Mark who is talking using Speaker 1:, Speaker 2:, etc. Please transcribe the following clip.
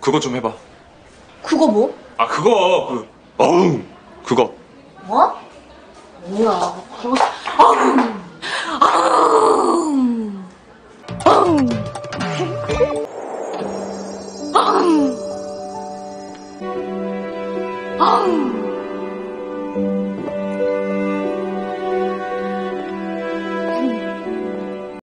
Speaker 1: 그거 좀 해봐.
Speaker 2: 그거 뭐?
Speaker 1: 아, 그거, 어흥! 그거.
Speaker 2: 뭐? 뭐야, 그거. 아웅! 아웅! 아웅! 아웅! 아웅!